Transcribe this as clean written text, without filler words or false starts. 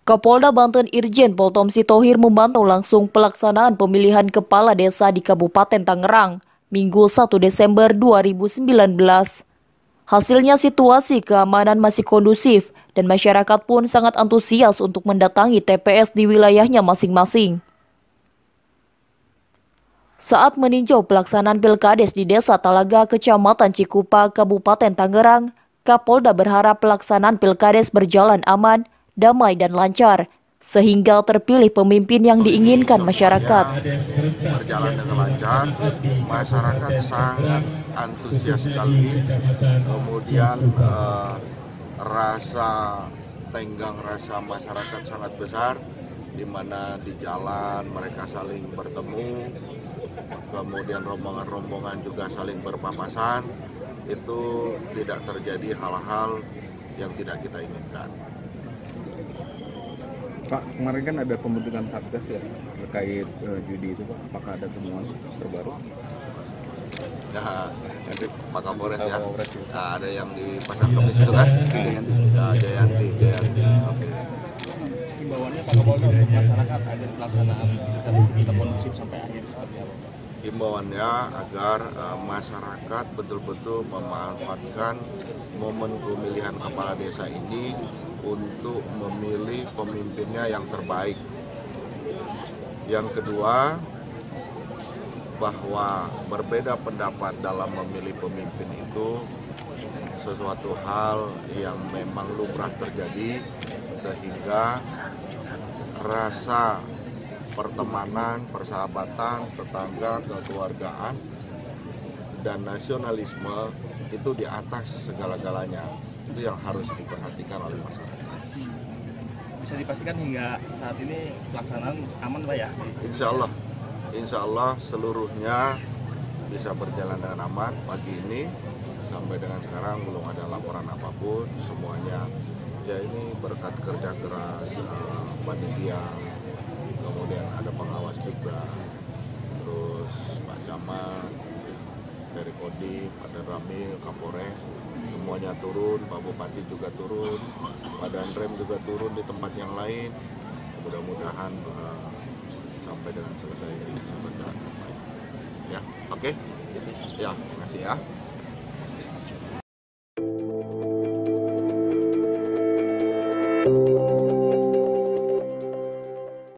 Kapolda Banten Irjen Pol Tom Sitohir memantau langsung pelaksanaan pemilihan kepala desa di Kabupaten Tangerang, Minggu 1 Desember 2019. Hasilnya situasi keamanan masih kondusif dan masyarakat pun sangat antusias untuk mendatangi TPS di wilayahnya masing-masing. Saat meninjau pelaksanaan Pilkades di Desa Talaga, Kecamatan Cikupa, Kabupaten Tangerang, Kapolda berharap pelaksanaan Pilkades berjalan aman, damai dan lancar, sehingga terpilih pemimpin yang diinginkan masyarakat. Berjalan dengan lancar, masyarakat sangat antusias sekali, kemudian rasa tenggang rasa masyarakat sangat besar, di mana di jalan mereka saling bertemu, kemudian rombongan-rombongan juga saling berpapasan, itu tidak terjadi hal-hal yang tidak kita inginkan. Pak, kemarin kan ada pembentukan Satgas ya terkait judi itu, Pak. Apakah ada temuan terbaru? Ya, nanti Pak Kapolres ya. Nah, ada yang di Pasar Kemis itu kan? Ya, Jayanti. Oke. Himbauannya Pak Kapolda untuk masyarakat agar pelaksanaan pilkades kita kondusif sampai akhir seperti apa? Himbauannya agar masyarakat betul-betul memanfaatkan momen pemilihan kepala desa ini untuk memilih pemimpinnya yang terbaik. Yang kedua, bahwa berbeda pendapat dalam memilih pemimpin itu sesuatu hal yang memang lumrah terjadi, sehingga rasa pertemanan, persahabatan, tetangga, kekeluargaan, dan nasionalisme itu di atas segala-galanya. Itu yang harus diperhatikan oleh masyarakat. Bisa dipastikan hingga saat ini pelaksanaan aman, Pak ya? Insya Allah seluruhnya bisa berjalan dengan aman. Pagi ini sampai dengan sekarang belum ada laporan apapun. Semuanya ya ini berkat kerja keras panitia, kemudian ada pengawas juga, terus Pak Camat dari Kodim, ada Ramil, Kapolres, semuanya turun, Pak Bupati juga turun, Pak Danrem juga turun di tempat yang lain. Mudah-mudahan sampai dengan selesai ini bisa berjalan baik. Ya, oke. Ya, terima kasih ya.